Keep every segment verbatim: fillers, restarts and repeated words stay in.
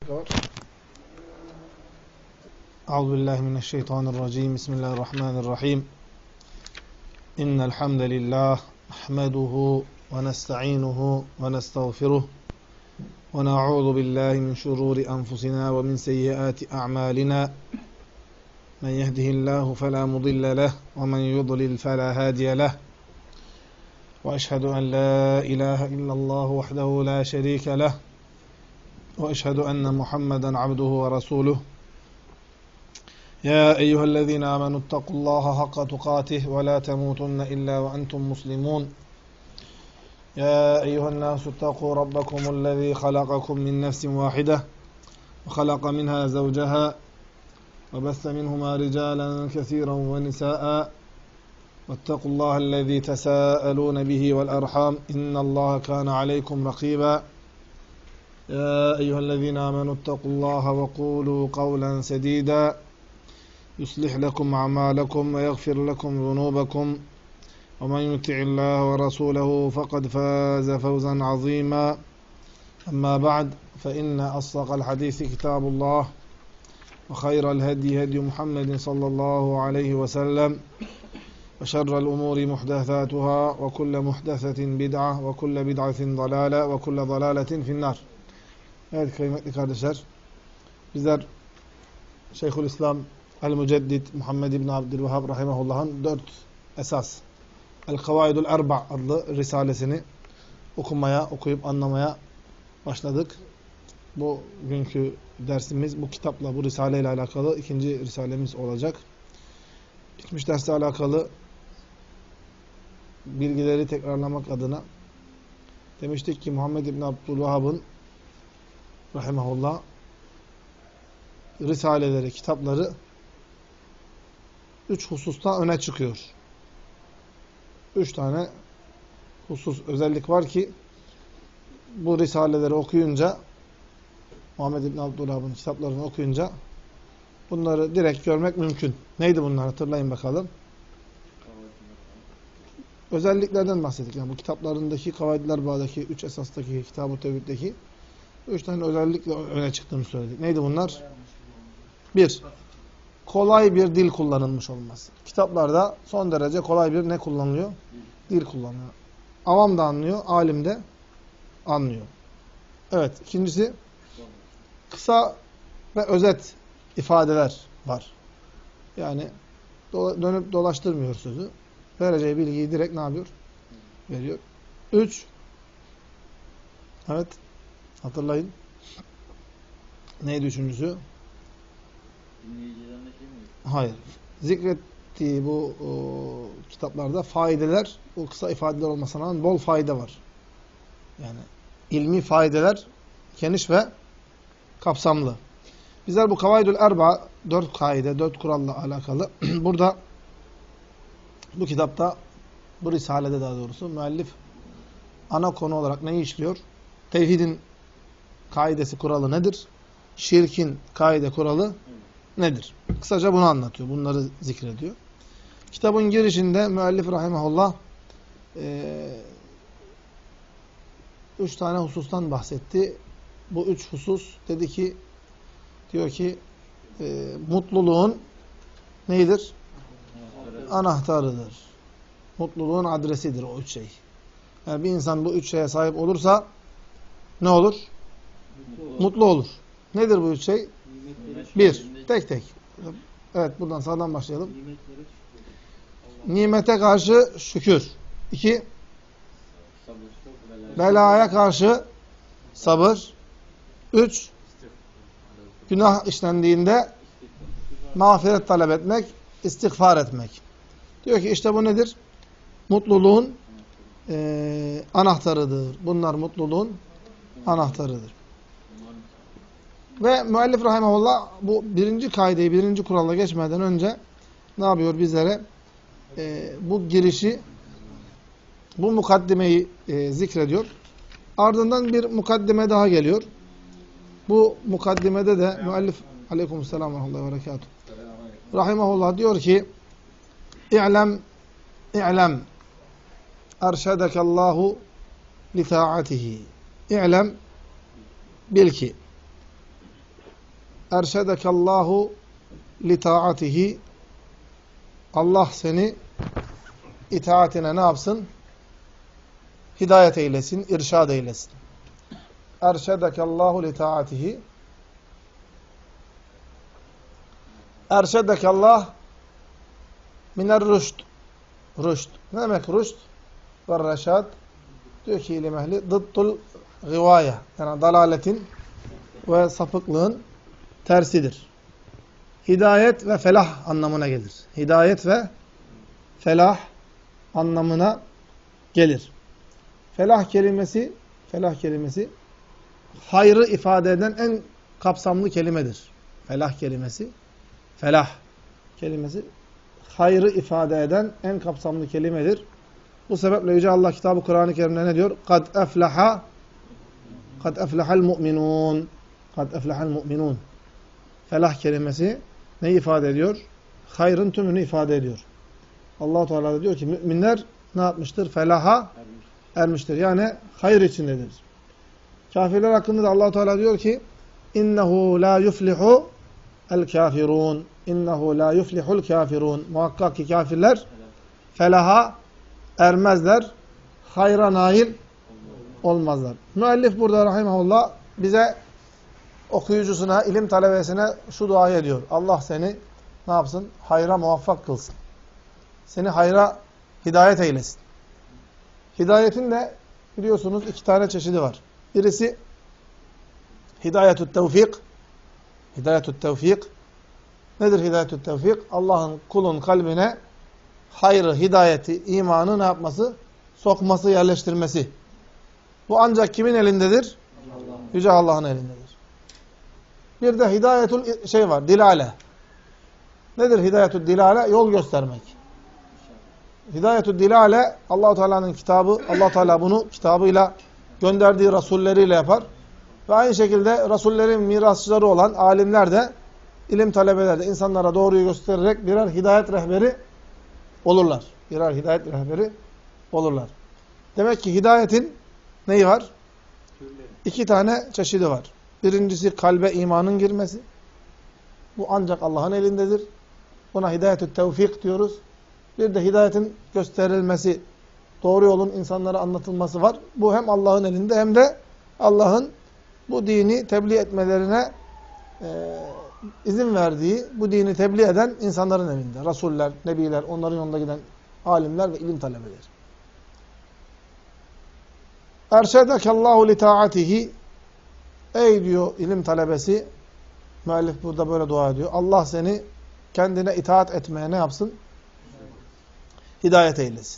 أعوذ بالله من الشيطان الرجيم بسم الله الرحمن الرحيم إن الحمد لله نحمده ونستعينه ونستغفره ونعوذ بالله من شرور أنفسنا ومن سيئات أعمالنا من يهده الله فلا مضل له ومن يضلل فلا هادي له وأشهد أن لا إله إلا الله وحده لا شريك له وأشهد أن محمدا عبده ورسوله يا أيها الذين آمنوا اتقوا الله حق تقاته ولا تموتن إلا وأنتم مسلمون يا أيها الناس اتقوا ربكم الذي خلقكم من نفس واحدة وخلق منها زوجها وبث منهما رجالا كثيرا ونساء واتقوا الله الذي تساءلون به والأرحام إن الله كان عليكم رقيبا يا أيها الذين آمنوا اتقوا الله وقولوا قولا سديدا يصلح لكم أعمالكم ويغفر لكم ذنوبكم ومن يطع الله ورسوله فقد فاز فوزا عظيما أما بعد فإن أصدق الحديث كتاب الله وخير الهدي هدي محمد صلى الله عليه وسلم وشر الأمور محدثاتها وكل محدثة بدعة وكل بدعة ضلالة وكل ضلالة في النار. Evet kıymetli kardeşler, bizler Şeyhülislam El-Müceddid Muhammed İbni Abdülvehhab Rahimahullah'ın dört esas El-Kavaidul Erba adlı risalesini okumaya, okuyup anlamaya başladık. Bu günkü dersimiz bu kitapla, bu risaleyle alakalı ikinci risalemiz olacak. Geçmiş dersle alakalı bilgileri tekrarlamak adına demiştik ki Muhammed İbni Abdülvehhab'ın Rahimahullah risaleleri, kitapları üç hususta öne çıkıyor. Üç tane husus, özellik var ki bu risaleleri okuyunca, Muhammed İbni Abdülvehhab'ın kitaplarını okuyunca bunları direkt görmek mümkün. Neydi bunlar? Hatırlayın bakalım. Özelliklerden bahsettik. Yani bu kitaplarındaki Kavaidler Bağ'daki, üç esastaki, Kitab-ı Tevhid'deki üç tane özellikle öne çıktığını söyledik. Neydi bunlar? Bir, kolay bir dil kullanılmış olması. Kitaplarda son derece kolay bir ne kullanılıyor? Dil kullanılıyor. Avam da anlıyor, alim de anlıyor. Evet, ikincisi kısa ve özet ifadeler var. Yani do dönüp dolaştırmıyor sözü. Vereceği bilgiyi direkt ne yapıyor? Veriyor. Üç, evet, hatırlayın. Neydi üçüncüsü? Hayır. Zikrettiği bu o, kitaplarda faydeler, o kısa ifadeler olmasına rağmen bol fayda var. Yani ilmi faydeler geniş ve kapsamlı. Bizler bu Kavaidul Erba, dört kaide, dört kuralla alakalı burada bu kitapta, bu risalede daha doğrusu müellif ana konu olarak neyi işliyor? Tevhidin kaidesi, kuralı nedir? Şirkin kaide, kuralı nedir? Kısaca bunu anlatıyor. Bunları zikrediyor. Kitabın girişinde müellif rahimahullah e, üç tane husustan bahsetti. Bu üç husus dedi ki, diyor ki e, mutluluğun neydir? Anahtarıdır. Mutluluğun adresidir o üç şey. Yani bir insan bu üç şeye sahip olursa ne olur? Mutlu, Mutlu olur. Nedir bu üç şey? Bir, tek tek. Evet, buradan sağdan başlayalım. Nimete karşı şükür. İki, belaya karşı sabır. Üç, günah işlendiğinde mağfiret talep etmek, istiğfar etmek. Diyor ki işte bu nedir? Mutluluğun e, anahtarıdır. Bunlar mutluluğun anahtarıdır. Ve müellif rahimahullah bu birinci kaideyi, birinci kurala geçmeden önce ne yapıyor bizlere? E, bu girişi, bu mukaddimeyi e, zikrediyor. Ardından bir mukaddime daha geliyor. Bu mukaddimede de müellif aleykümselam ve rahmetullahi ve berekatuhu rahimahullah diyor ki İ'lem İ'lem erşedekallahu li ta'atihi. İ'lem, bil ki erşedekallahu li taatihi. Allah seni itaatine ne yapsın? Hidayet eylesin, irşad eylesin. Erşedekallahu li taatihi. Erşedekallah miner rüşd. Rüşd. Ne demek rüşd? Ve reşad. Diyor ki ilim ehli, dıddul gıvaya. Yani dalaletin ve sapıklığın tersidir. Hidayet ve felah anlamına gelir. Hidayet ve felah anlamına gelir. Felah kelimesi, felah kelimesi hayrı ifade eden en kapsamlı kelimedir. Felah kelimesi, felah kelimesi hayrı ifade eden en kapsamlı kelimedir. Bu sebeple Yüce Allah kitabı Kur'an-ı Kerim'de ne diyor? Kad eflaha kad eflahal mu'minun. Kad eflahal mu'minun. Felah kelimesi ne ifade ediyor? Hayrın tümünü ifade ediyor. Allah Teala da diyor ki müminler ne yapmıştır? Felaha ermiştir. Yani hayır içindedir. Kafirler hakkında da Allah Teala diyor ki innehu la yuflihu el kafirun. İnnehu la yuflihul kafirun. Muhakkak ki kafirler felaha ermezler. Hayra nail olmazlar. Müellif burada rahimahullah bize okuyucusuna, ilim talebesine şu duayı ediyor. Allah seni ne yapsın? Hayra muvaffak kılsın. Seni hayra hidayet eylesin. Hidayetin de biliyorsunuz iki tane çeşidi var. Birisi hidayetü't tevfik. Hidayetü't tevfik. Nedir hidayetü't tevfik? Allah'ın kulun kalbine hayrı, hidayeti, imanı ne yapması? Sokması, yerleştirmesi. Bu ancak kimin elindedir? Allah. Yüce Allah'ın elindedir. Bir de hidayetül şey var, dilale. Nedir hidayetül dilale? Yol göstermek. Hidayetül dilale Allah-u Teala'nın kitabı, Allah Teala bunu kitabıyla gönderdiği rasulleriyle yapar. Ve aynı şekilde rasullerin mirasçıları olan alimler de, ilim talebeleri de insanlara doğruyu göstererek birer hidayet rehberi olurlar. Birer hidayet rehberi olurlar. Demek ki hidayetin neyi var? İki tane çeşidi var. Birincisi kalbe imanın girmesi. Bu ancak Allah'ın elindedir. Buna hidayetü tevfik diyoruz. Bir de hidayetin gösterilmesi, doğru yolun insanlara anlatılması var. Bu hem Allah'ın elinde hem de Allah'ın bu dini tebliğ etmelerine e, izin verdiği, bu dini tebliğ eden insanların elinde. Rasuller, nebiler, onların yolunda giden alimler ve ilim talebeleri. Erşedekallahu li taatihi. Ey diyor ilim talebesi, müellif burada böyle dua ediyor. Allah seni kendine itaat etmeye ne yapsın? Hidayet eylesin.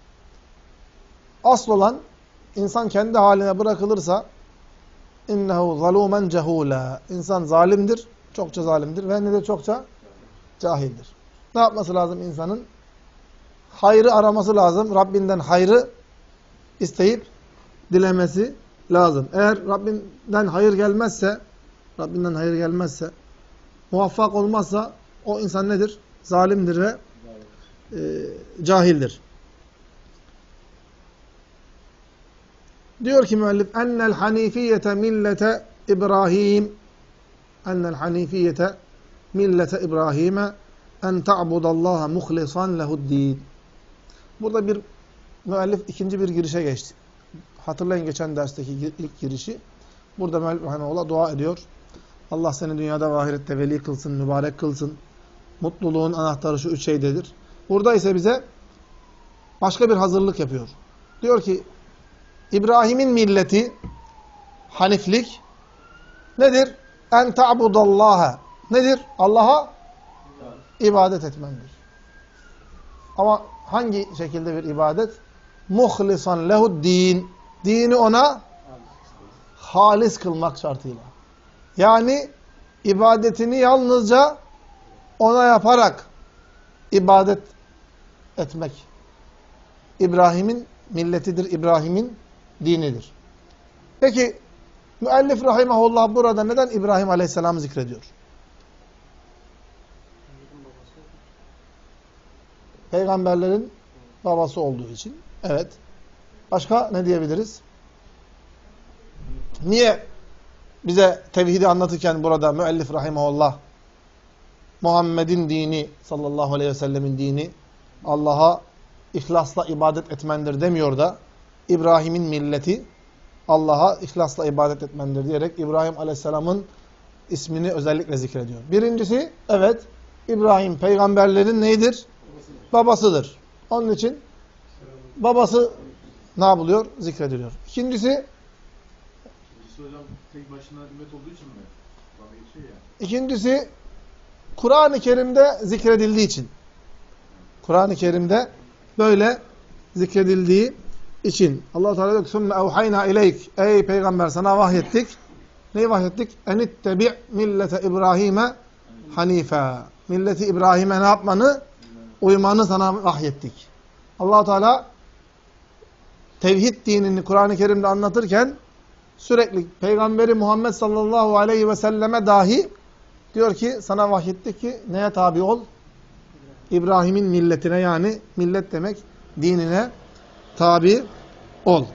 Asıl olan insan kendi haline bırakılırsa innehu zalumen cehula. İnsan zalimdir, çokça zalimdir ve ne de çokça cahildir. Ne yapması lazım insanın? Hayrı araması lazım. Rabbinden hayrı isteyip dilemesi lazım. Eğer Rabbinden hayır gelmezse, Rabbinden hayır gelmezse, muvaffak olmazsa o insan nedir? Zalimdir ve e, cahildir. Diyor ki müellif ennel hanifiyete millete İbrahim ennel hanifiyete millete İbrahim'e en ta'budallaha muhlisan lehu'd-din. Burada bir müellif ikinci bir girişe geçti. Hatırlayın geçen dersteki ilk girişi. Burada müellif rahimehullah dua ediyor. Allah seni dünyada ve ahirette veli kılsın, mübarek kılsın. Mutluluğun anahtarı şu üç şeydedir. Burada ise bize başka bir hazırlık yapıyor. Diyor ki İbrahim'in milleti, haniflik nedir? En ta'budallaha. Nedir? Allah'a ibadet etmendir. Ama hangi şekilde bir ibadet? Muhlisan lehu'd-din. Dini ona halis kılmak şartıyla. Yani ibadetini yalnızca ona yaparak ibadet etmek. İbrahim'in milletidir, İbrahim'in dinidir. Peki müellif rahimahullah burada neden İbrahim Aleyhisselam'ı zikrediyor? Peygamberlerin babası olduğu için. Evet. Başka ne diyebiliriz? Niye bize tevhidi anlatırken burada müellif rahimahullah Muhammed'in dini, sallallahu aleyhi ve sellemin dini Allah'a ihlasla ibadet etmendir demiyor da İbrahim'in milleti Allah'a ihlasla ibadet etmendir diyerek İbrahim aleyhisselamın ismini özellikle zikrediyor. Birincisi, evet, İbrahim peygamberlerin neydir? Babasıdır. Onun için babası ne yapılıyor? Zikrediliyor. İkincisi, İkincisi hocam tek başına ümmet olduğu için mi? Bana geçiyor ya. İkincisi, Kur'an-ı Kerim'de zikredildiği için. Kur'an-ı Kerim'de böyle zikredildiği için. Allah Teala diyor ki: "Sümme evhayna ileyk." Ey peygamber, sana vahyettik. Neyi vahyettik? "Enittebi' millete İbrahim'e hanife." Milleti İbrahim'e ne yapmanı? Uymanı sana vahyettik. Allah Teala tevhid dinini Kur'an-ı Kerim'de anlatırken sürekli Peygamberi Muhammed sallallahu aleyhi ve selleme dahi diyor ki sana vahyettik ki neye tabi ol? İbrahim'in milletine, yani millet demek dinine tabi ol.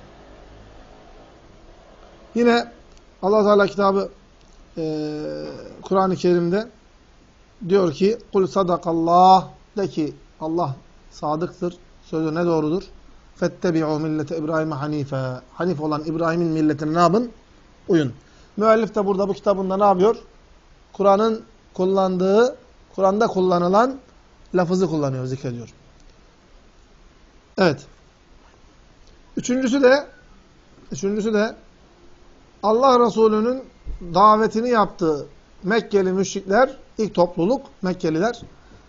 Yine Allah Teala kitabı e, Kur'an-ı Kerim'de diyor ki kul sadakallah, de ki Allah sadıktır, sözü ne doğrudur? Fettebi'u millete İbrahim'e hanife. Hanif olan İbrahim'in milletine ne yapın? Uyun. Müellif de burada bu kitabında ne yapıyor? Kur'an'ın kullandığı, Kur'an'da kullanılan lafızı kullanıyor, zikrediyor. Evet. Üçüncüsü de üçüncüsü de Allah Resulü'nün davetini yaptığı Mekkeli müşrikler, ilk topluluk Mekkeliler,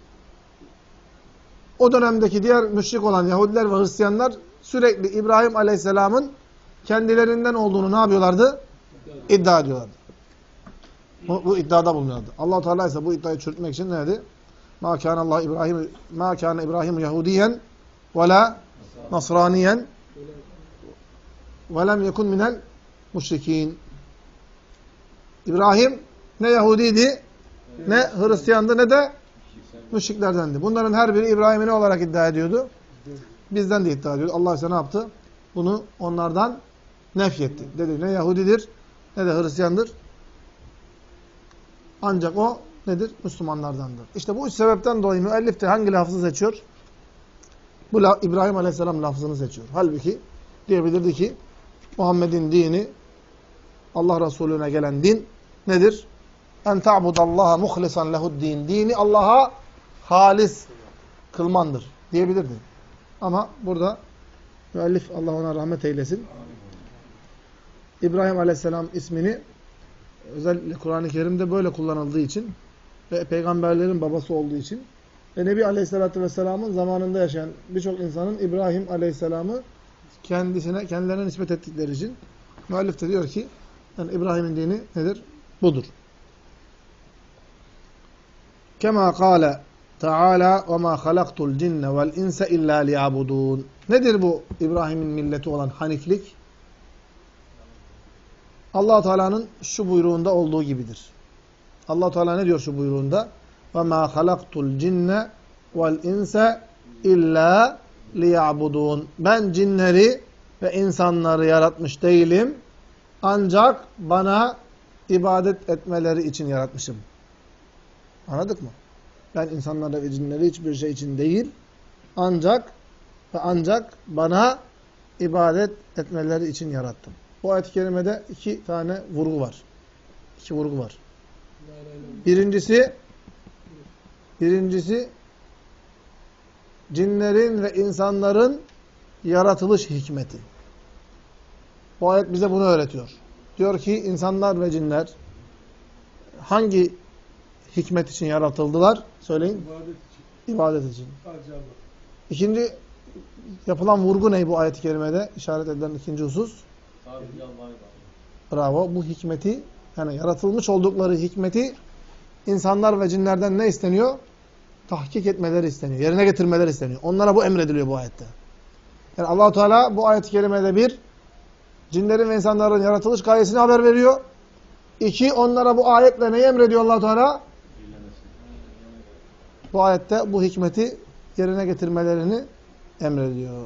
o dönemdeki diğer müşrik olan Yahudiler ve Hristiyanlar sürekli İbrahim Aleyhisselam'ın kendilerinden olduğunu ne yapıyorlardı? İddia ediyorlardı. Bu, bu iddiada bulunuyorlardı. Allah Teala ise bu iddiayı çürütmek için ne dedi? Ma kana Allah İbrahim ma kana İbrahim Yahudiyen ve la Nasraniyen ve lem yekun minel müşrikin. İbrahim ne Yahudiydi, ne Hristiyandı, ne de müşriklerdendi. Bunların her biri İbrahim'i ne olarak iddia ediyordu? Bizden de iddia ediyordu. Allah ise ne yaptı? Bunu onlardan nefyetti. Dedi ne Yahudidir, ne de Hristiyandır. Ancak o nedir? Müslümanlardandır. İşte bu üç sebepten dolayı müellif de hangi lafzı seçiyor? Bu İbrahim Aleyhisselam lafzını seçiyor. Halbuki diyebilirdi ki Muhammed'in dini, Allah Resulüne gelen din nedir? En ta'budallaha muhlisan lehu'd-din. Dini Allah'a halis kılmandır diyebilirdi. Ama burada müellif, Allah ona rahmet eylesin, İbrahim Aleyhisselam ismini özellikle Kur'an-ı Kerim'de böyle kullanıldığı için ve peygamberlerin babası olduğu için ve Nebi Aleyhisselatü Vesselam'ın zamanında yaşayan birçok insanın İbrahim Aleyhisselam'ı kendisine, kendilerine nispet ettikleri için müellif de diyor ki yani İbrahim'in dini nedir? Budur. Kema kâle Teala ve mâ halaktul cinne vel inse illâ liya'budûn. Nedir bu İbrahim'in milleti olan haniflik? Allah Teala'nın şu buyruğunda olduğu gibidir. Allah Teala ne diyor şu buyruğunda? Ve mâ halaktul cinne vel inse illâ liya'budûn. Ben cinleri ve insanları yaratmış değilim. Ancak bana ibadet etmeleri için yaratmışım. Anladık mı? Ben insanları ve cinleri hiçbir şey için değil, ancak ve ancak bana ibadet etmeleri için yarattım. Bu ayet-i kerimede iki tane vurgu var. İki vurgu var. Birincisi, birincisi cinlerin ve insanların yaratılış hikmeti. Bu ayet bize bunu öğretiyor. Diyor ki insanlar ve cinler hangi hikmet için yaratıldılar? Söyleyin. İbadet için. İbadet için. Sadece Allah. İkinci yapılan vurgu ne bu ayet-i kerimede? İşaret edilen ikinci husus. Sadece Allah'a ibadet. Bravo. Bu hikmeti, yani yaratılmış oldukları hikmeti insanlar ve cinlerden ne isteniyor? Tahkik etmeleri isteniyor. Yerine getirmeleri isteniyor. Onlara bu emrediliyor bu ayette. Yani Allah-u Teala bu ayet-i kerimede bir, cinlerin ve insanların yaratılış gayesini haber veriyor. İki, onlara bu ayetle neyi emrediyor Allah-u Teala? Bu ayette bu hikmeti yerine getirmelerini emrediyor.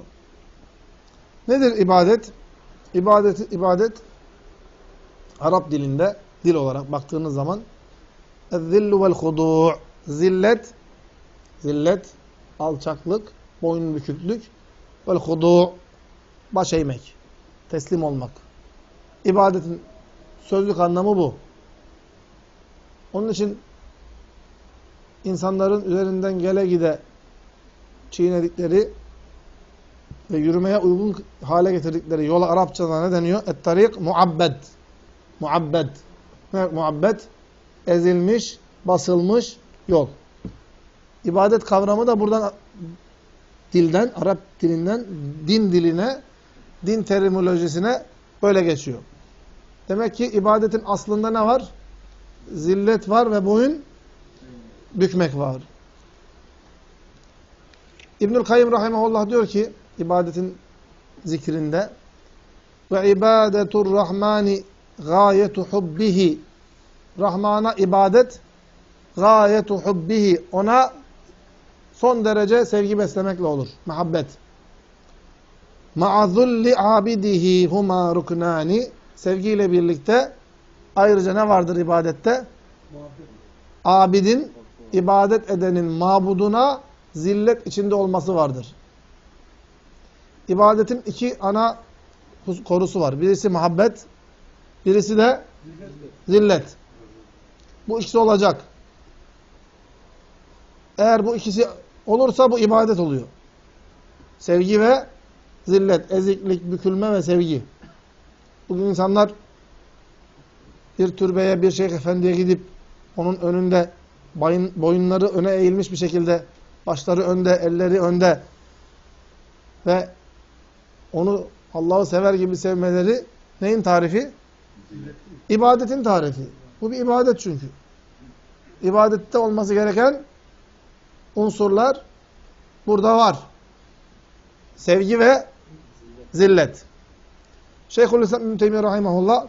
Nedir ibadet? İbadet, ibadet Arap dilinde dil olarak baktığınız zaman اَذِّلُّ وَالْخُضُوعُ zillet, zillet, alçaklık, boyun büküklük, وَالْخُضُوعُ baş eğmek, teslim olmak. İbadetin sözlük anlamı bu. Onun için insanların üzerinden gele gide çiğnedikleri ve yürümeye uygun hale getirdikleri yola Arapçada ne deniyor? Et-tarik muabbed. Muabbed. Ne demek muabbed? Ezilmiş, basılmış yol. İbadet kavramı da buradan dilden, Arap dilinden din diline, din terminolojisine böyle geçiyor. Demek ki ibadetin aslında ne var? Zillet var ve boyun bükmek var. İbnül Kayyim rahimehullah diyor ki ibadetin zikrinde ve ibadetur rahmani gayetu hubbihi Rahman'a ibadet gayetu hubbihi ona son derece sevgi beslemekle olur. Muhabbet. Ma'azulli abidihi huma ruknani sevgiyle birlikte ayrıca ne vardır ibadette? Abidin, ibadet edenin mabuduna zillet içinde olması vardır. İbadetin iki ana konusu var. Birisi muhabbet, birisi de zillet. Bu ikisi olacak. Eğer bu ikisi olursa bu ibadet oluyor. Sevgi ve zillet, eziklik, bükülme ve sevgi. Bugün insanlar bir türbeye, bir şeyh efendiye gidip onun önünde boyun, boyunları öne eğilmiş bir şekilde, başları önde, elleri önde ve onu Allah'ı sever gibi sevmeleri neyin tarifi? İbadetin tarifi. Bu bir ibadet çünkü. İbadette olması gereken unsurlar burada var. Sevgi ve zillet. Şeyhülislam İbn Teymiyye rahimehullah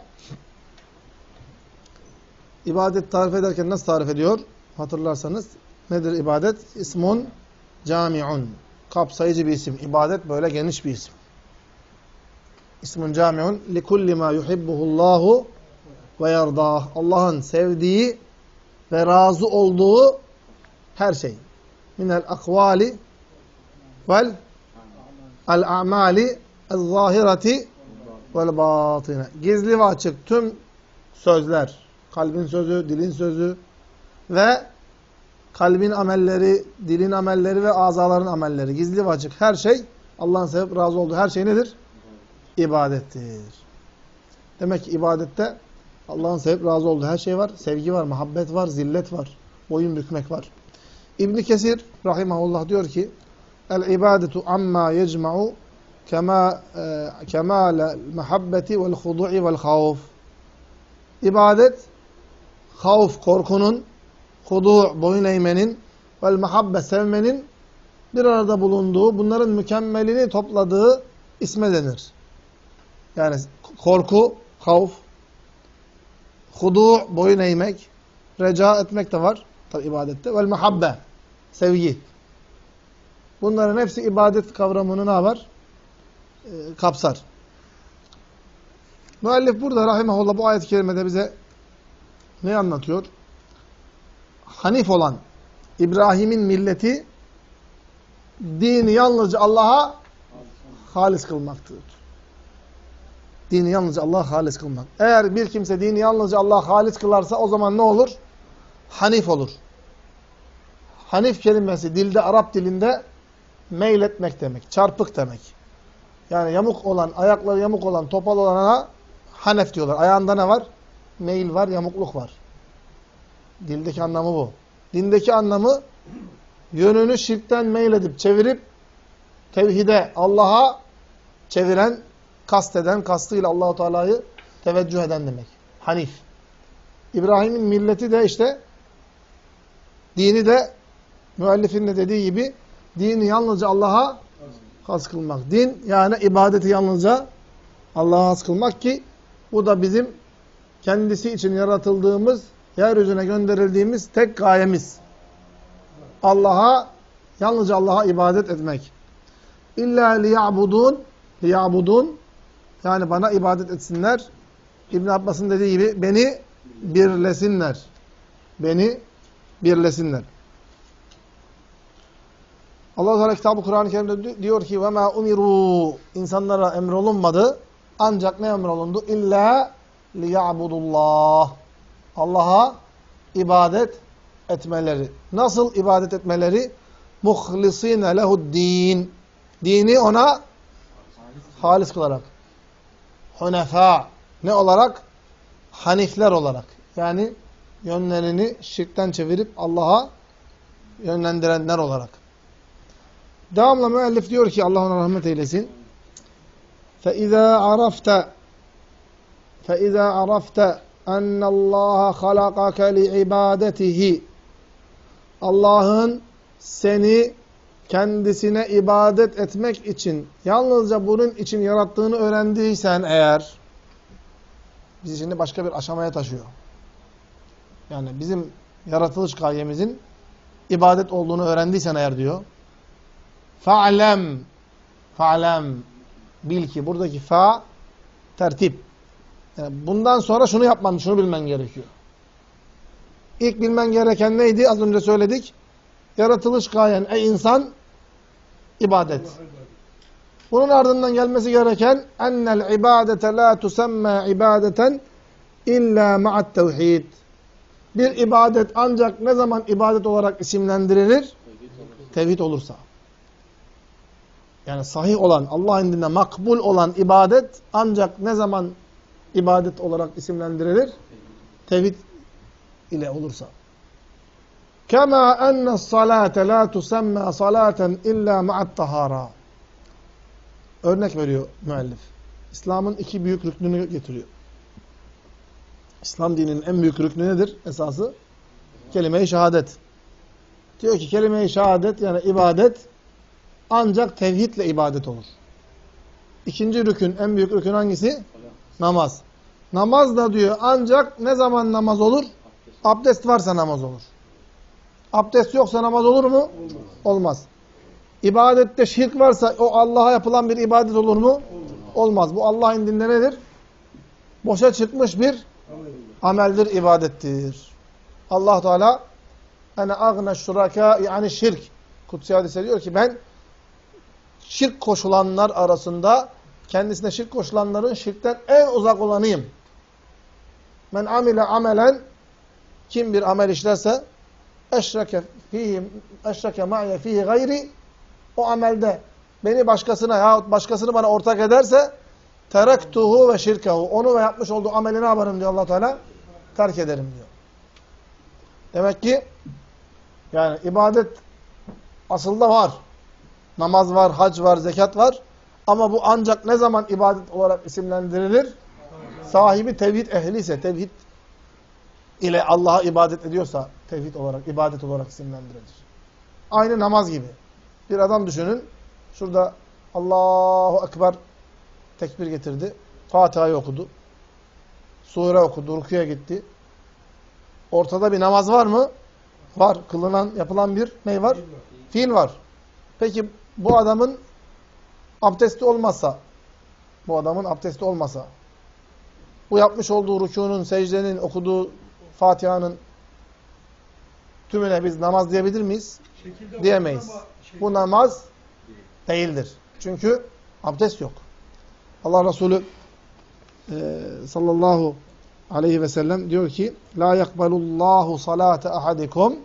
ibadet tarif ederken nasıl tarif ediyor? Hatırlarsanız nedir ibadet? İsmun camiun. Kapsayıcı bir isim. İbadet böyle geniş bir isim. İsmun camiun likulli ma yuhibbuhullahu ve yardah. Allah'ın sevdiği ve razı olduğu her şey. Minel akvali vel el-a'mali el-zahireti vel batine. Gizli ve açık tüm sözler, kalbin sözü, dilin sözü ve kalbin amelleri, dilin amelleri ve azaların amelleri. Gizli ve açık her şey, Allah'ın sevip razı olduğu her şey nedir? İbadettir. Demek ki ibadette Allah'ın sevip razı olduğu her şey var. Sevgi var, muhabbet var, zillet var, boyun bükmek var. İbn Kesir rahimehullah diyor ki: "El-ibadetu amma yecma'u kema kemal muhabbeti ve'l hudu'i ve'l havf." İbadet havf korkunun, hudu boyun eğmenin ve'l muhabbe sevmenin bir arada bulunduğu, bunların mükemmelini topladığı isme denir. Yani korku, havf, hudu boyun eğmek, reca etmek de var tabi ibadette. Ve'l muhabbe sevgi. Bunların hepsi ibadet kavramını ne yapar? E, kapsar. Müellif burada rahimehullah bu ayet-i kerimede bize ne anlatıyor? Hanif olan İbrahim'in milleti dini yalnızca Allah'a halis kılmaktır. Dini yalnızca Allah'a halis kılmak. Eğer bir kimse dini yalnızca Allah'a halis kılarsa o zaman ne olur? Hanif olur. Hanif kelimesi dilde, Arap dilinde meyletmek demek, çarpık demek. Yani yamuk olan, ayakları yamuk olan, topal olana hanef diyorlar. Ayağında ne var? Meyil var, yamukluk var. Dildeki anlamı bu. Dindeki anlamı yönünü şirkten meyledip, çevirip tevhide, Allah'a çeviren, kasteden, kastıyla Allah-u Teala'yı teveccüh eden demek. Hanif. İbrahim'in milleti de işte dini de müellifin de dediği gibi dini yalnızca Allah'a has kılmak. Din yani ibadeti yalnızca Allah'a has kılmak ki bu da bizim kendisi için yaratıldığımız, yeryüzüne gönderildiğimiz tek gayemiz. Allah'a, yalnızca Allah'a ibadet etmek. İlla liya'budun, liya'budun yani bana ibadet etsinler. İbn Abbas'ın dediği gibi beni birlesinler. Beni birlesinler. Allah Teala kitabı Kur'an-ı Kerim'de diyor ki ve ma umiru, insanlara emrolunmadı. Ancak ne emrolundu? İlla liya'budullah. Allah'a ibadet etmeleri. Nasıl ibadet etmeleri? Muhlisine lehu'd-din. Dini ona halis kılarak. Hunefa. Ne olarak? Hanifler olarak. Yani yönlerini şirkten çevirip Allah'a yönlendirenler olarak. Devamla müellif diyor ki Allah ona rahmet eylesin. فَإِذَا عَرَفْتَ فَإِذَا عَرَفْتَ أَنَّ اللّٰهَ خَلَقَكَ لِعِبَادَتِهِ Allah'ın seni kendisine ibadet etmek için, yalnızca bunun için yarattığını öğrendiysen eğer, bizi şimdi başka bir aşamaya taşıyor. Yani bizim yaratılış gayemizin ibadet olduğunu öğrendiysen eğer diyor. Fa'lem, fa'lem, bil ki buradaki fa tertip. Yani bundan sonra şunu yapman, şunu bilmen gerekiyor. İlk bilmen gereken neydi? Az önce söyledik. Yaratılış gayen ey insan ibadet. Bunun ardından gelmesi gereken ennel ibadete la tusamma ibadeten illa ma'at tevhid. Bir ibadet ancak ne zaman ibadet olarak isimlendirilir? Tevhid olursa. Yani sahih olan, Allah indinde makbul olan ibadet ancak ne zaman ibadet olarak isimlendirilir? Tevhid ile olursa. Kema enne salate la tusamma salaten illa ma'at tahara. Örnek veriyor müellif. İslam'ın iki büyük rüknünü getiriyor. İslam dininin en büyük rüknü nedir? Esası kelime-i şehadet. Diyor ki kelime-i şehadet yani ibadet ancak tevhidle ibadet olur. İkinci rükün, en büyük rükün hangisi? Namaz. Namaz da diyor ancak ne zaman namaz olur? Abdest varsa namaz olur. Abdest yoksa namaz olur mu? Olmaz. Olmaz. İbadette şirk varsa o Allah'a yapılan bir ibadet olur mu? Olmaz. Olmaz. Bu Allah indinde nedir? Boşa çıkmış bir ameldir, ibadettir. Allah Teala ene agna şuraka yani şirk. Kutsi hadise diyor ki ben şirk koşulanlar arasında kendisine şirk koşulanların şirkten en uzak olanıyım. Men amile amelen kim bir amel işlerse eşreke fihi eşreke ma'ye fihi gayri o amelde beni başkasına yahut başkasını bana ortak ederse terektuhu ve şirkehu onu ve yapmış olduğu ameli ne yaparım diyor Allah Teala? Terk ederim diyor. Demek ki yani ibadet asılda var. Namaz var, hac var, zekat var. Ama bu ancak ne zaman ibadet olarak isimlendirilir? Sahibi tevhid ehli ise, tevhid ile Allah'a ibadet ediyorsa tevhid olarak, ibadet olarak isimlendirilir. Aynı namaz gibi. Bir adam düşünün. Şurada Allahu Ekber tekbir getirdi. Fatiha'yı okudu. Sure okudu, rüküye gitti. Ortada bir namaz var mı? Var. Kılınan, yapılan bir ne var? Fiil var. Peki bu adamın abdesti olmazsa, bu adamın abdesti olmasa, bu yapmış olduğu rükûnun, secdenin, okuduğu Fatiha'nın tümüne biz namaz diyebilir miyiz? Şekilde diyemeyiz. Bu namaz değildir. Çünkü abdest yok. Allah Resulü e, sallallahu aleyhi ve sellem diyor ki la yakbalullahu salate ahadikum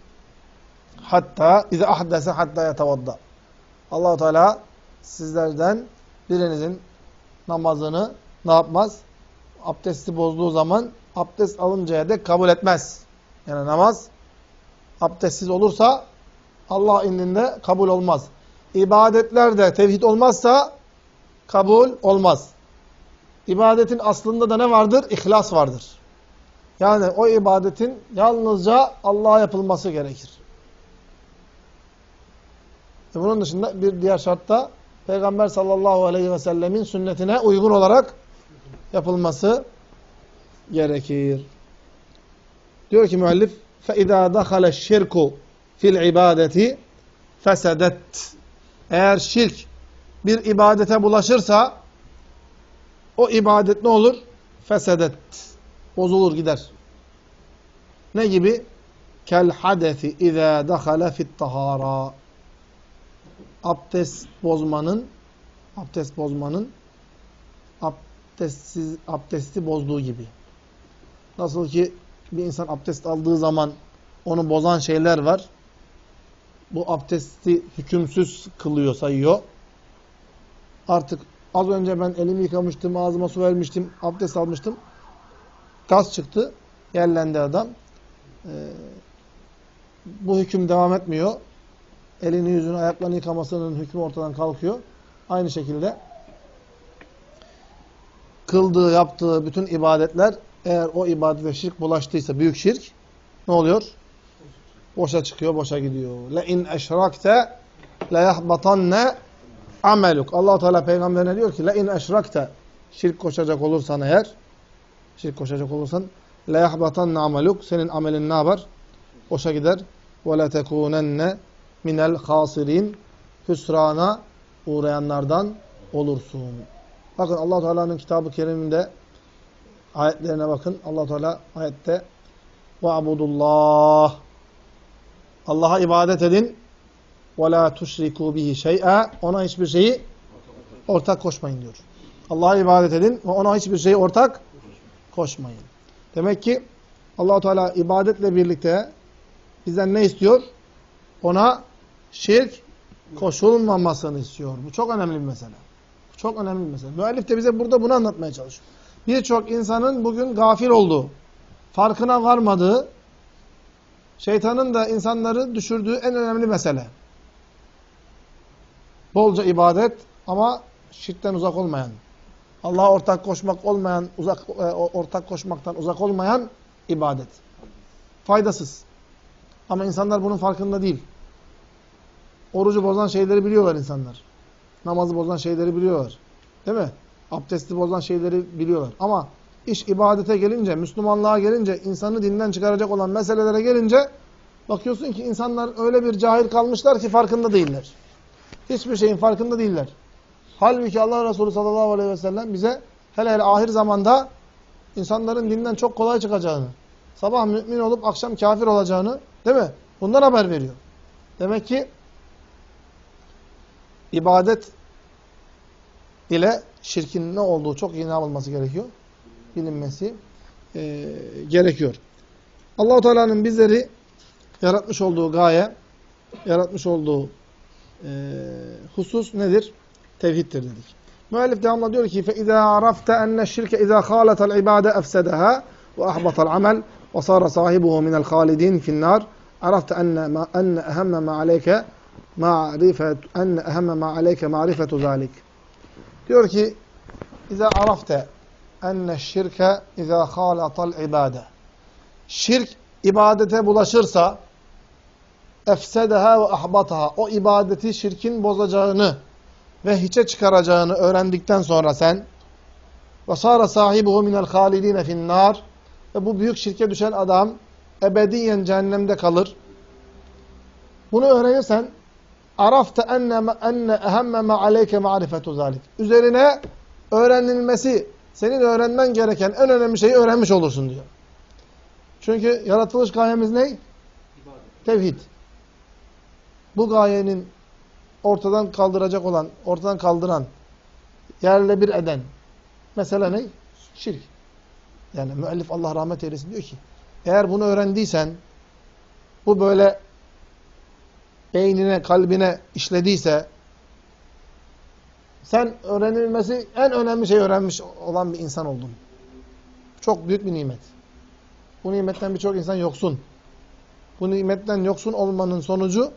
hatta ize ahdese hatta yetevadda. Allah-u Teala sizlerden birinizin namazını ne yapmaz? Abdesti bozduğu zaman abdest alıncaya dek kabul etmez. Yani namaz abdestsiz olursa Allah indinde kabul olmaz. İbadetlerde tevhid olmazsa kabul olmaz. İbadetin aslında da ne vardır? İhlas vardır. Yani o ibadetin yalnızca Allah'a yapılması gerekir. E bunun dışında bir diğer şartta Peygamber sallallahu aleyhi ve sellemin sünnetine uygun olarak yapılması gerekir. Diyor ki müellif فَاِذَا دَخَلَ الشِّرْكُ fil ibadeti fesedet. Eğer şirk bir ibadete bulaşırsa o ibadet ne olur? Fesedet. bozulur gider. Ne gibi? Kel hadesi izâ dehale fit tahara. Abdest bozmanın abdest bozmanın abdestsiz, abdesti bozduğu gibi. Nasıl ki bir insan abdest aldığı zaman onu bozan şeyler var. Bu abdesti hükümsüz kılıyor, sayıyor. Artık az önce ben elimi yıkamıştım, ağzıma su vermiştim, abdest almıştım. Gaz çıktı, yerlendi adam. Ee, bu hüküm devam etmiyor. Elini, yüzünü, ayaklarını yıkamasının hükmü ortadan kalkıyor. Aynı şekilde kıldığı, yaptığı bütün ibadetler, eğer o ibadete şirk bulaştıysa, büyük şirk, ne oluyor? Boşa çıkıyor, boşa gidiyor. Le in eşrakte le yahbatanne ameluk. Allah Teala peygamberine diyor ki: "Le in eşrakte", şirk koşacak olursan eğer, şirk koşacak olursan, "Le yahbatanne ameluk", senin amelin ne yapar? Boşa gider. "Ve le tekunenne minel hasirin", hüsrana uğrayanlardan olursun. Bakın Allah Teala'nın Kitab-ı Kerim'inde ayetlerine bakın. Allah Teala ayette "Ve'budullah", Allah'a ibadet edin. وَلَا تُشْرِكُوا بِهِ شَيْئًا, ona hiçbir şeyi ortak koşmayın diyor. Allah'a ibadet edin ve ona hiçbir şeyi ortak koşmayın. Demek ki Allah Teala ibadetle birlikte bizden ne istiyor? Ona şirk koşulmamasını istiyor. Bu çok önemli bir mesele. Bu çok önemli bir mesele. Müellif de bize burada bunu anlatmaya çalışıyor. Birçok insanın bugün gafil olduğu, farkına varmadığı, şeytanın da insanları düşürdüğü en önemli mesele. Bolca ibadet ama şirkten uzak olmayan, Allah'a ortak koşmak olmayan, uzak e, ortak koşmaktan uzak olmayan ibadet. Faydasız. Ama insanlar bunun farkında değil. Orucu bozan şeyleri biliyorlar insanlar. Namazı bozan şeyleri biliyorlar. Değil mi? Abdesti bozan şeyleri biliyorlar. Ama iş ibadete gelince, Müslümanlığa gelince, insanı dinden çıkaracak olan meselelere gelince bakıyorsun ki insanlar öyle bir cahil kalmışlar ki farkında değiller. Hiçbir şeyin farkında değiller. Halbuki Allah Resulü sallallahu aleyhi ve sellem bize hele hele ahir zamanda insanların dinden çok kolay çıkacağını, sabah mümin olup akşam kafir olacağını, değil mi? Bundan haber veriyor. Demek ki ibadet ile şirkin ne olduğu çok iyi ne yapılması gerekiyor? Bilinmesi e, gerekiyor. Allah-u Teala'nın bizleri yaratmış olduğu gaye, yaratmış olduğu e, husus nedir? Tevhiddir dedik. Müellif devamla diyor ki: فَاِذَا عَرَفْتَ اَنَّ الشِّرْكَ اِذَا خَالَتَ الْعِبَادَ اَفْسَدَهَا وَأَحْبَطَ الْعَمَلِ وَصَارَ صَاحِبُهُ مِنَ الْخَالِدِينَ فِي النَّارِ عَرَفْتَ أَنَّ أَهَمَّ مَا عَلَيْكَ مَعْرِفَةُ أَنَّ أَهَمَّ مَا عَلَيْكَ مَعْرِفَةُ ذَلِكَ. Diyor ki: اِذَا عَرَفْتَ اَنَّ الشِّرْكَ اِذَا خَالَطَ الْعِبَادَ. Şirk ibadete bulaşırsa efsedeha ve ahbataha, o ibadeti şirkin bozacağını ve hiçe çıkaracağını öğrendikten sonra sen ve sâra sahibuhu minel hâlidîne finnâr, ve bu büyük şirke düşen adam ebediyen cehennemde kalır. Bunu öğrenirsen arafte enne enne ehemme ma aleyke ma'rifetu zalik. Üzerine öğrenilmesi, senin öğrenmen gereken en önemli şeyi öğrenmiş olursun diyor. Çünkü yaratılış gayemiz ne? Tevhid. Bu gayenin ortadan kaldıracak olan, ortadan kaldıran, yerle bir eden mesele ne? Şirk. Yani müellif Allah rahmet eylesin diyor ki, eğer bunu öğrendiysen, bu böyle beynine, kalbine işlediyse, sen öğrenilmesi en önemli şey öğrenmiş olan bir insan oldun. Çok büyük bir nimet. Bu nimetten birçok insan yoksun. Bu nimetten yoksun olmanın sonucu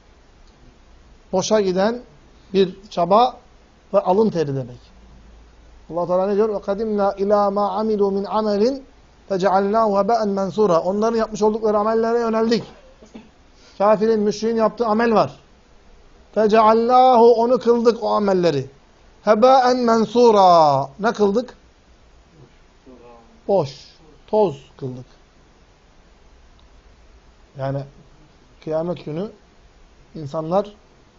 boşa giden bir çaba ve alın teri demek. Allah Teala ne diyor? وَقَدِمْنَا اِلَى مَا عَمِلُوا مِنْ عَمَلٍ فَجَعَلْنَاهُ هَبَاءً مَنْصُورًا. Onların yapmış oldukları amellere yöneldik. Kafirin, müşriğin yaptığı amel var. فَجَعَلْنَاهُ, onu kıldık o amelleri. هَبَاءً مَنْصُورًا. Ne kıldık? Boş, toz kıldık. Yani kıyamet günü insanlar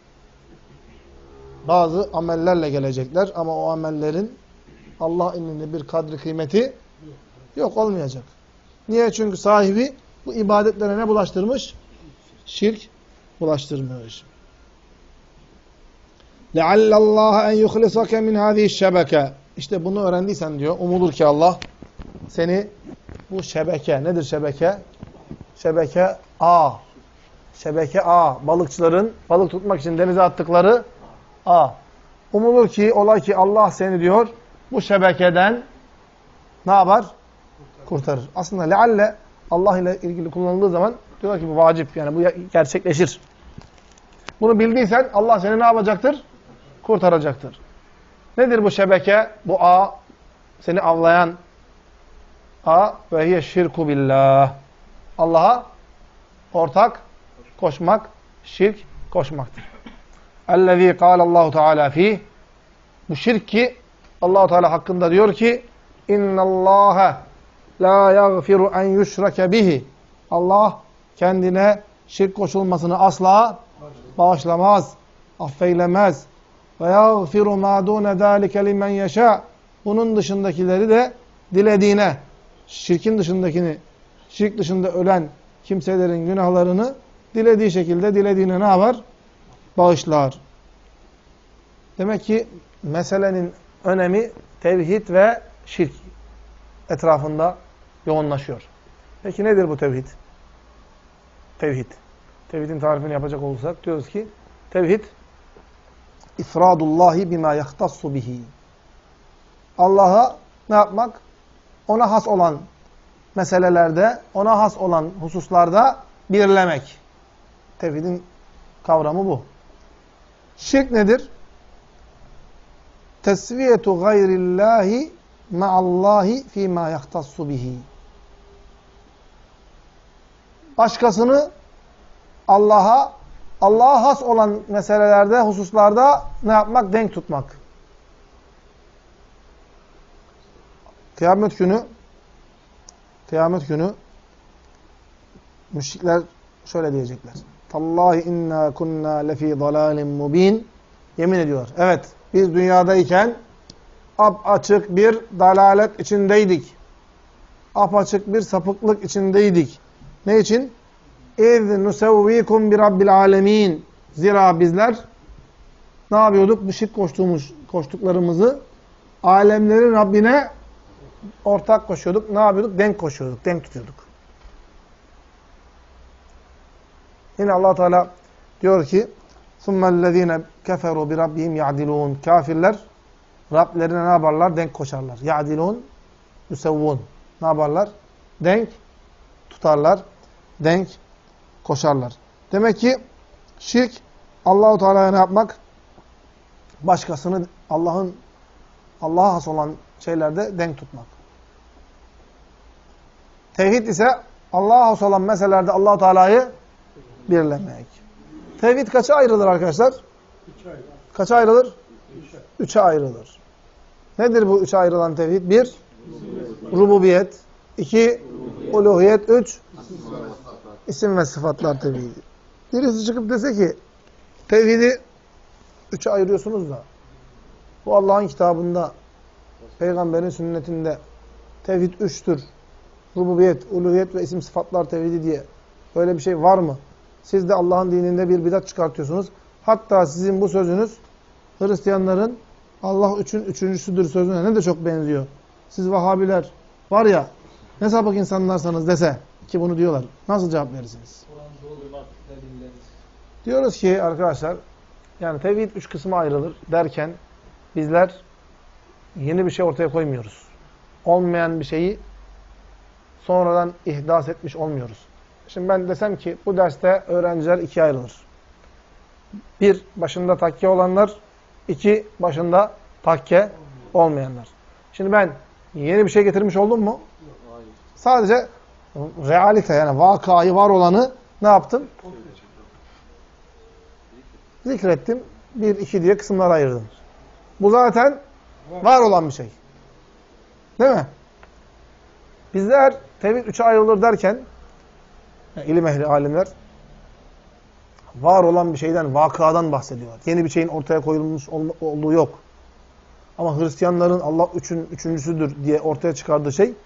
bazı amellerle gelecekler ama o amellerin Allah indinde bir kadri kıymeti Yok, olmayacak. Niye? Çünkü sahibi bu ibadetlere ne bulaştırmış? Şirk bulaştırmış. لَعَلَّ اللّٰهَ اَنْ يُخْلِصَكَ مِنْ هَذِهِ الشَّبَكَ. İşte bunu öğrendiysen diyor, umulur ki Allah seni bu şebeke, nedir şebeke? Şebeke ağ. Şebeke ağ. Balıkçıların balık tutmak için denize attıkları ağ. Umulur ki, ola ki Allah seni diyor bu şebekeden ne yapar? Kurtarır. Aslında lealle Allah ile ilgili kullanıldığı zaman diyorlar ki bu vacip. Yani bu gerçekleşir. Bunu bildiysen Allah seni ne yapacaktır? Kurtaracaktır. Nedir bu şebeke? Bu ağ, seni avlayan ağ ve hiye şirku billah. Allah'a ortak koşmak, şirk koşmaktır. Ellezî kâlallahu teâlâ fîh. Bu şirk ki Allah-u Teala hakkında diyor ki innallâhe lâ yagfiru en yuşrake bihi. Allah kendine şirk koşulmasını asla bağışlamaz, affeylemez. Ve yagfiru mâ dûne dâlike limen yeşâ. Bunun dışındakileri de dilediğine, şirkin dışındakini, şirk dışında ölen kimselerin günahlarını dilediği şekilde dilediğine ne yapar? Bağışlar. Demek ki meselenin önemi tevhid ve şirk etrafında yoğunlaşıyor. Peki nedir bu tevhid? Tevhid. Tevhidin tarifini yapacak olursak diyoruz ki tevhid ifradullahi bima yahtassu bihi. Allah'a ne yapmak? Ona has olan meselelerde, ona has olan hususlarda birlemek. Tevhidin kavramı bu. Şirk nedir? Tesviyetu gayrillahi ma'allahi fîmâ yahtassu bihi. Başkasını Allah'a, Allah'a has olan meselelerde, hususlarda ne yapmak? Denk tutmak. Kıyamet günü Kıyamet günü müşrikler şöyle diyecekler. Tallahi inna kunna lefî dalâlin mubîn. Yemin ediyorlar. Evet, biz dünyadayken apaçık bir dalalet içindeydik. Apaçık bir sapıklık içindeydik. Ne için? اِذْ نُسَوِّيكُمْ بِرَبِّ الْعَالَمِينَ. Zira bizler ne yapıyorduk? Bu şirk koştuğumuz, koştuklarımızı alemlerin Rabbine ortak koşuyorduk. Ne yapıyorduk? Denk koşuyorduk, denk tutuyorduk. Yine Allah Teala diyor ki ثُمَّ الَّذ۪ينَ كَفَرُوا بِرَبِّهِمْ يَعْدِلُونَ. Kafirler Rablerine ne yaparlar? Denk koşarlar. Ya'dilun, yusevvun. Ne yaparlar? Denk tutarlar. Denk koşarlar. Demek ki şirk Allah-u Teala'ya ne yapmak? Başkasını Allah'ın Allah'a has olan şeylerde denk tutmak. Tevhid ise Allah'a has olan meselelerde Allah-u Teala'yı birlemek. Tevhid kaça ayrılır arkadaşlar? Üçe ayrılır. Kaça ayrılır? Üçe. Üçe ayrılır. Nedir bu üçe ayrılan tevhid? Bir, rububiyet. İki, uluhiyet. Üç, isim ve sıfatlar tevhidi. Birisi çıkıp dese ki tevhidi üçe ayırıyorsunuz da bu Allah'ın kitabında, peygamberin sünnetinde tevhid üçtür. Rububiyet, uluhiyet ve isim sıfatlar tevhidi diye böyle bir şey var mı? Siz de Allah'ın dininde bir bidat çıkartıyorsunuz. Hatta sizin bu sözünüz Hristiyanların Allah üçün üçüncüsüdür sözüne ne de çok benziyor. Siz Vahabiler var ya ne sapık insanlarsanız dese ki bunu diyorlar. Nasıl cevap verirsiniz? Diyoruz ki arkadaşlar yani tevhid üç kısma ayrılır derken bizler yeni bir şey ortaya koymuyoruz. Olmayan bir şeyi sonradan ihdas etmiş olmuyoruz. Şimdi ben desem ki bu derste öğrenciler ikiye ayrılır. Bir, başında takke olanlar. İki, başında takke olmayanlar. Şimdi ben yeni bir şey getirmiş oldum mu? Hayır. Sadece realite yani vakayı var olanı ne yaptım? Zikrettim. Bir, iki diye kısımlara ayırdım. Bu zaten var olan bir şey. Değil mi? Bizler tevhid üçe ayrılır derken yani ilim ehli alimler var olan bir şeyden, vakadan bahsediyorlar. Yeni bir şeyin ortaya koyulmuş olduğu yok. Ama Hristiyanların Allah üçün üçüncüsüdür diye ortaya çıkardığı şey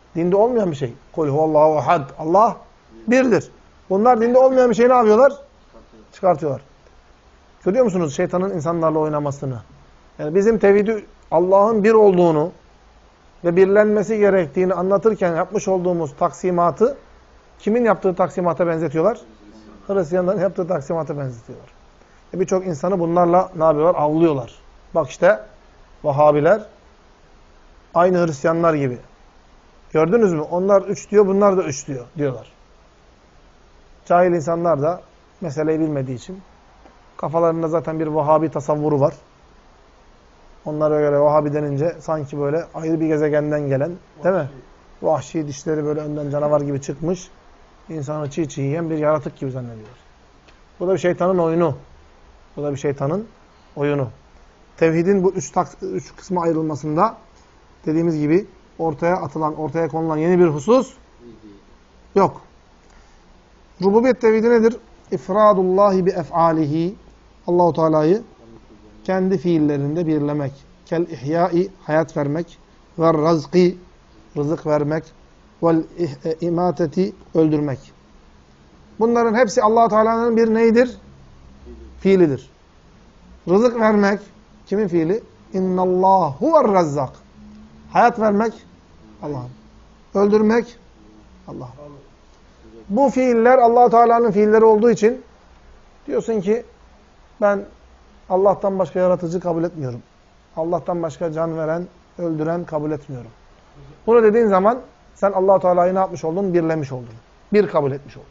Dinde olmayan bir şey. Kul huvallahu ahad. Allah birdir. Bunlar dinde olmayan bir şeyi ne yapıyorlar? Çıkartıyorlar. Görüyor musunuz şeytanın insanlarla oynamasını? Yani bizim tevhidi Allah'ın bir olduğunu ve birlenmesi gerektiğini anlatırken yapmış olduğumuz taksimatı kimin yaptığı taksimata benzetiyorlar? Hristiyanların yaptığı taksimata benzetiyorlar. E Birçok insanı bunlarla ne yapıyorlar? Avlıyorlar. Bak işte Vahabiler aynı Hristiyanlar gibi. Gördünüz mü? Onlar üç diyor, bunlar da üç diyor diyorlar. Cahil insanlar da meseleyi bilmediği için kafalarında zaten bir Vahabi tasavvuru var. Onlara göre Vahabi denince sanki böyle ayrı bir gezegenden gelen, değil mi? Vahşi dişleri böyle önden canavar gibi çıkmış, insanı çiğ çiğ yiyen bir yaratık gibi zannediyor. Bu da bir şeytanın oyunu. Bu da bir şeytanın oyunu. Tevhidin bu üç, üç kısma ayrılmasında dediğimiz gibi ortaya atılan, ortaya konulan yeni bir husus yok. Rububiyet tevhidi nedir? İfradullahi bi ef'alihi. Allahu Teala'yı kendi fiillerinde birlemek. Kel ihyai, hayat vermek. Ve razqi, rızık vermek. Vel imateti, öldürmek. Bunların hepsi Allah Teala'nın bir neydir? Fiilidir. Rızık vermek kimin fiili? İnnallahu huver razzak. Hayat vermek Allah'ın. Öldürmek Allah. Bu fiiller Allah Teala'nın fiilleri olduğu için diyorsun ki ben Allah'tan başka yaratıcı kabul etmiyorum. Allah'tan başka can veren, öldüren kabul etmiyorum. Bunu dediğin zaman sen Allah Teala'yı ne yapmış oldun? Birlemiş oldun. Bir kabul etmiş oldun.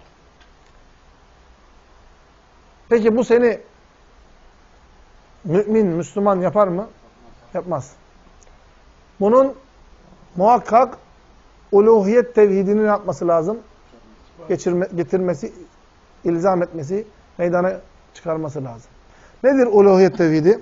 Peki bu seni mümin, Müslüman yapar mı? Yapmaz. Bunun muhakkak uluhiyet tevhidini ne yapması lazım? Geçirme, getirmesi, ilzam etmesi, meydana çıkarması lazım. Nedir uluhiyet tevhidi?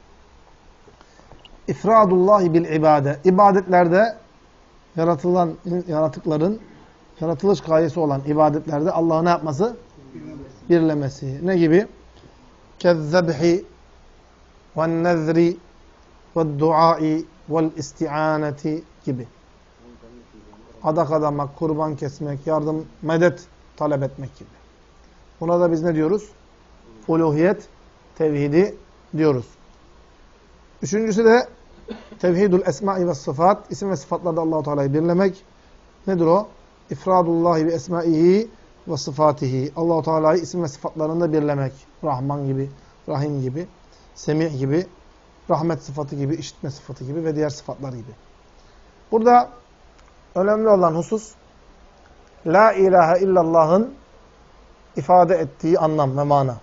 İfradullahi bil ibade. İbadetlerde yaratılan yaratıkların yaratılış gayesi olan ibadetlerde Allah'ı ne yapması? Birlemesi. Ne gibi? Kezzebhi ve nezri ve duai vel isti'aneti gibi. Adak adamak, kurban kesmek, yardım, medet talep etmek gibi. Buna da biz ne diyoruz? Uluhiyet tevhidi diyoruz. Üçüncüsü de tevhidul esma'i ve sıfat. İsim ve sıfatlarda Allah-u Teala'yı birlemek. Nedir o? İfradullahi bi esmaihi ve sıfatihi. Allah-u Teala'yı isim ve sıfatlarında birlemek. Rahman gibi, Rahim gibi, Semih gibi, rahmet sıfatı gibi, işitme sıfatı gibi ve diğer sıfatlar gibi. Burada önemli olan husus La ilahe illallah'ın ifade ettiği anlam ve mana.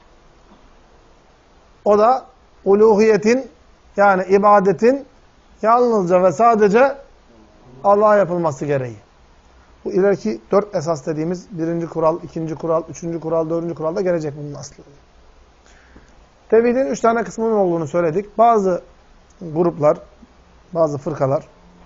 O da uluhiyetin yani ibadetin yalnızca ve sadece Allah'a yapılması gereği. Bu ileriki dört esas dediğimiz birinci kural, ikinci kural, üçüncü kural, dördüncü kuralda gelecek bunun aslı. Tevhidin üç tane kısmının olduğunu söyledik. Bazı gruplar, bazı fırkalar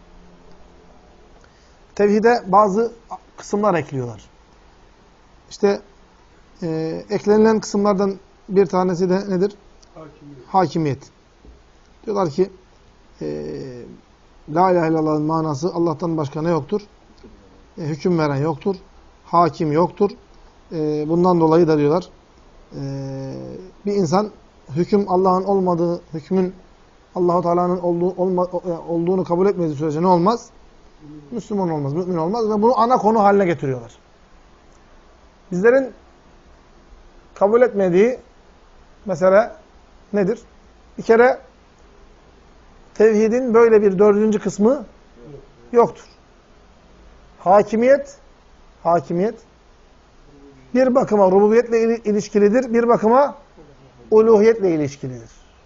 tevhide bazı kısımlar ekliyorlar. İşte e, eklenilen kısımlardan bir tanesi de nedir? Hakimiyet. Hakimiyet. Diyorlar ki e, La ilahe illallah'ın manası Allah'tan başka ne yoktur? E, hüküm veren yoktur. Hakim yoktur. E, bundan dolayı da diyorlar e, bir insan hüküm Allah'ın olmadığı, hükmün Allah-u Teala'nın olduğu, olma, olduğunu kabul etmediği sürece ne olmaz? Müslüman olmaz, mümin olmaz ve bunu ana konu haline getiriyorlar. Bizlerin kabul etmediği mesele nedir? Bir kere tevhidin böyle bir dördüncü kısmı yoktur. Hakimiyet, hakimiyet bir bakıma rububiyetle ilişkilidir, bir bakıma uluhiyetle ilişkilidir.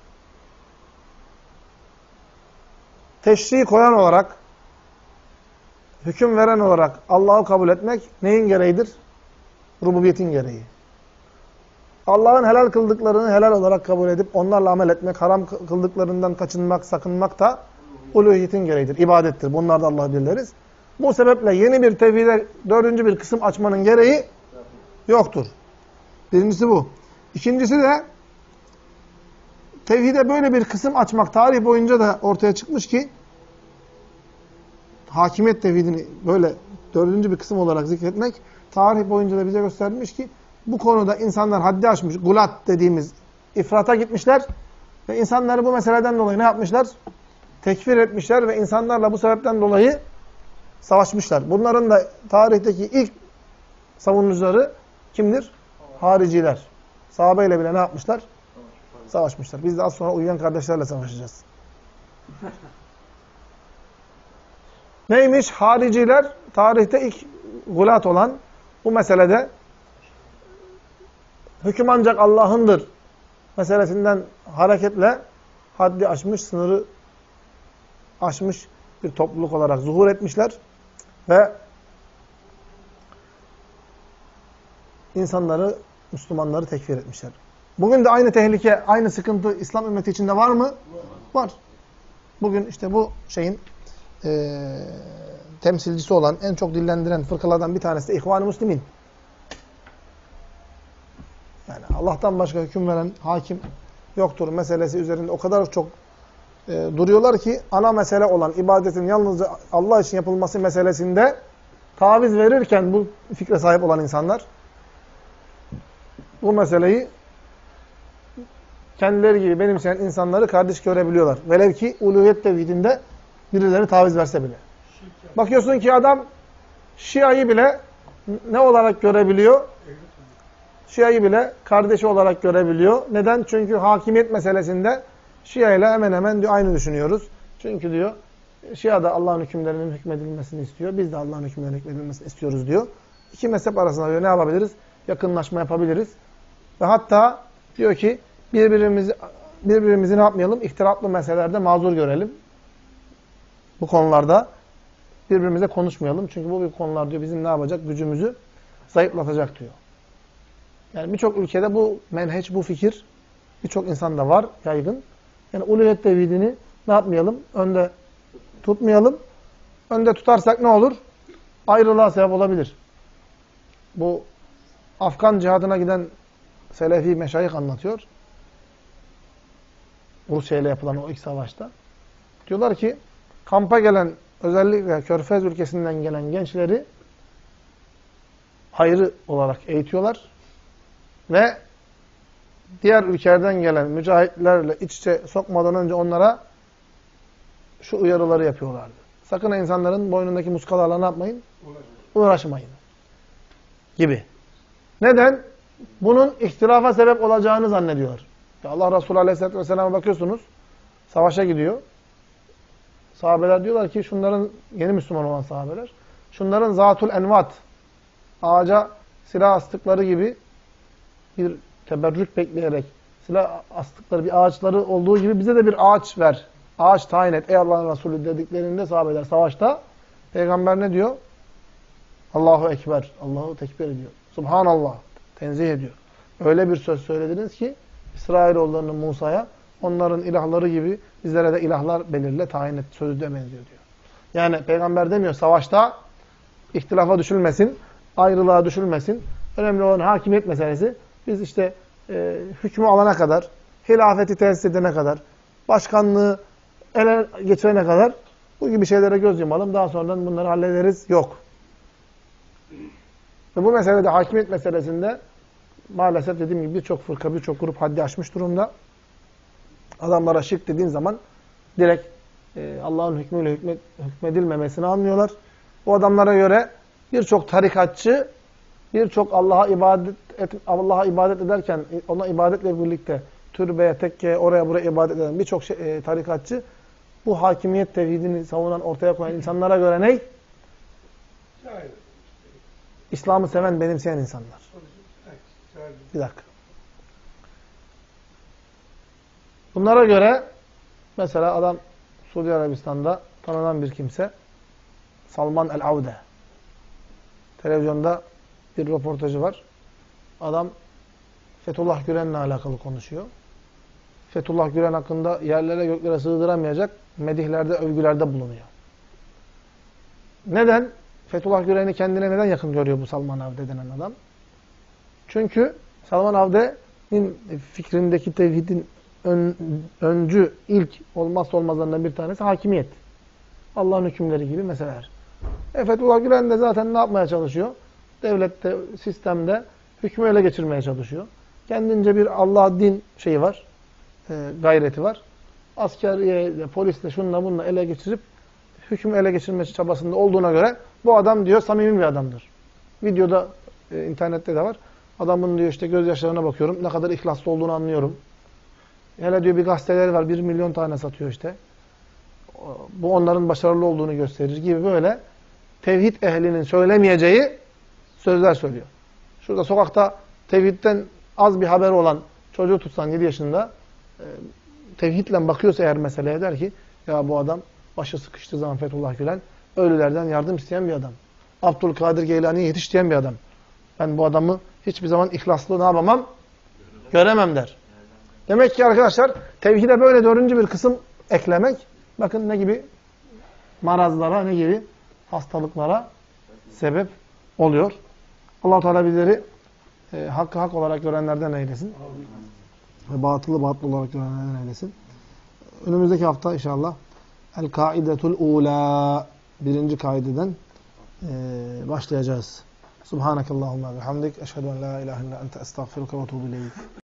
Teşriği koyan olarak, hüküm veren olarak Allah'ı kabul etmek neyin gereğidir? Rububiyetin gereği. Allah'ın helal kıldıklarını helal olarak kabul edip onlarla amel etmek, haram kıldıklarından kaçınmak, sakınmak da uluhiyetin gereğidir, ibadettir. Bunlar da Allah'ı biliriz. Bu sebeple yeni bir tevhide dördüncü bir kısım açmanın gereği yoktur. Birincisi bu. İkincisi de tevhide böyle bir kısım açmak tarih boyunca da ortaya çıkmış ki hakimiyet tevhidini böyle dördüncü bir kısım olarak zikretmek, tarih boyunca da bize göstermiş ki bu konuda insanlar haddi aşmış, gulat dediğimiz ifrata gitmişler ve insanları bu meseleden dolayı ne yapmışlar? Tekfir etmişler ve insanlarla bu sebepten dolayı savaşmışlar. Bunların da tarihteki ilk savunucuları kimdir? Hariciler. Sahabeyle bile ne yapmışlar? Savaşmışlar. Biz de az sonra uyuyan kardeşlerle savaşacağız. Neymiş? Hariciler tarihte ilk gulat olan bu meselede hüküm ancak Allah'ındır meselesinden hareketle haddi aşmış, sınırı aşmış bir topluluk olarak zuhur etmişler ve insanları, Müslümanları tekfir etmişler. Bugün de aynı tehlike, aynı sıkıntı İslam ümmeti içinde var mı? Var. Bugün işte bu şeyin e, temsilcisi olan, en çok dillendiren fırkalardan bir tanesi de İhvan-ı Müslümin. Yani Allah'tan başka hüküm veren hakim yoktur meselesi üzerinde o kadar çok e, duruyorlar ki ana mesele olan ibadetin yalnızca Allah için yapılması meselesinde taviz verirken bu fikre sahip olan insanlar bu meseleyi kendileri gibi benimseyen insanları kardeş görebiliyorlar. Velev ki uluhiyet tevhidinde birileri taviz verse bile. Bakıyorsun ki adam Şia'yı bile ne olarak görebiliyor? Şia'yı bile kardeşi olarak görebiliyor. Neden? Çünkü hakimiyet meselesinde Şia ile hemen hemen diyor, aynı düşünüyoruz. Çünkü diyor Şia da Allah'ın hükümlerinin hükmedilmesini istiyor. Biz de Allah'ın hükümlerinin hükmedilmesini istiyoruz diyor. İki mezhep arasında diyor ne yapabiliriz? Yakınlaşma yapabiliriz. Ve hatta diyor ki birbirimizi birbirimizi ne yapmayalım? İhtilaflı meselelerde mazur görelim. Bu konularda birbirimize konuşmayalım. Çünkü bu konular diyor bizim ne yapacak? Gücümüzü zayıflatacak diyor. Yani birçok ülkede bu menheç, bu fikir birçok insanda var, yaygın. Yani uluhiyet tevhidini ne yapmayalım? Önde tutmayalım. Önde tutarsak ne olur? Ayrılığa sebep olabilir. Bu Afgan cihadına giden Selefi meşayih anlatıyor. Rusya ile yapılan o ilk savaşta. Diyorlar ki kampa gelen, özellikle Körfez ülkesinden gelen gençleri ayrı olarak eğitiyorlar. Ve diğer ülkelerden gelen mücahitlerle iç içe sokmadan önce onlara şu uyarıları yapıyorlardı. Sakın insanların boynundaki muskalarla ne yapmayın? Uğraşmayın. Gibi. Neden? Bunun ihtilafa sebep olacağını zannediyorlar. Ya Allah Resulü Aleyhisselatü Vesselam'a bakıyorsunuz. Savaşa gidiyor. Sahabeler diyorlar ki şunların, yeni Müslüman olan sahabeler, şunların zatul envat, ağaca silah astıkları gibi bir teberrük bekleyerek silah astıkları bir ağaçları olduğu gibi bize de bir ağaç ver. Ağaç tayin et ey Allah'ın Resulü dediklerinde sahabeler savaşta Peygamber ne diyor? Allahu Ekber. Allah'ı tekbir ediyor. Subhanallah. Tenzih ediyor. Öyle bir söz söylediniz ki İsrailoğullarının Musa'ya onların ilahları gibi bizlere de ilahlar belirle, tayin et sözü de benziyor diyor. Yani Peygamber demiyor savaşta ihtilafa düşülmesin, ayrılığa düşülmesin. Önemli olan hakimiyet meselesi. Biz işte e, hükmü alana kadar, hilafeti tesis edene kadar, başkanlığı ele geçirene kadar bu gibi şeylere göz yumalım. Daha sonradan bunları hallederiz. Yok. Ve bu meselede, hakimiyet meselesinde maalesef dediğim gibi birçok fırka, birçok grup haddi aşmış durumda. Adamlara şirk dediğin zaman direkt e, Allah'ın hükmüyle hükmet, hükmedilmemesini anlıyorlar. Bu adamlara göre birçok tarikatçı, birçok Allah'a ibadet et, Allah'a ibadet ederken, ona ibadetle birlikte türbeye, tekkeye, oraya buraya ibadet eden birçok şey, e, tarikatçı bu hakimiyet tevhidini savunan, ortaya koyan insanlara göre ne? İslam'ı seven, benimseyen insanlar. Bir dakika. Bunlara göre mesela adam Suudi Arabistan'da tanınan bir kimse Salman el-Avde. Televizyonda bir röportajı var. Adam Fethullah Gülen'le alakalı konuşuyor. Fethullah Gülen hakkında yerlere göklere sığdıramayacak medihlerde, övgülerde bulunuyor. Neden? Fethullah Gülen'i kendine neden yakın görüyor bu Salman Avde denen adam? Çünkü Salman Avde'nin fikrindeki tevhidin ön, öncü, ilk olmazsa olmazlarından bir tanesi hakimiyet. Allah'ın hükümleri gibi meseleler. E, Fethullah Gülen de zaten ne yapmaya çalışıyor? Devlette, sistemde hükmü ele geçirmeye çalışıyor. Kendince bir Allah din şeyi var, e, gayreti var. Askeriye, polisle, şunla bununla ele geçirip hükmü ele geçirmesi çabasında olduğuna göre bu adam diyor samimi bir adamdır. Videoda, e, internette de var. Adamın diyor işte gözyaşlarına bakıyorum, ne kadar ihlaslı olduğunu anlıyorum. Hele diyor bir gazeteleri var, bir milyon tane satıyor işte. Bu onların başarılı olduğunu gösterir gibi böyle tevhid ehlinin söylemeyeceği sözler söylüyor. Şurada sokakta tevhidden az bir haber olan çocuğu tutsan yedi yaşında e, tevhidle bakıyorsa eğer meseleye der ki ya bu adam başı sıkıştığı zaman Fethullah Gülen ölülerden yardım isteyen bir adam. Abdülkadir Geylani'ye yetiş diyen bir adam. Ben bu adamı hiçbir zaman ihlaslı ne yapamam? Göremem der. Demek ki arkadaşlar tevhide böyle dördüncü bir kısım eklemek bakın ne gibi marazlara, ne gibi hastalıklara sebep oluyor. Allah-u Teala bizleri e, hakkı hak olarak görenlerden eylesin. Ve batılı batıl olarak görenlerden eylesin. Önümüzdeki hafta inşallah El-Kaidetul Ula birinci kaideden e, başlayacağız. Subhanakallahumma ve hamdik. Eşhedü en la ilahe illa ente estağfiruke ve etûbü ileyk.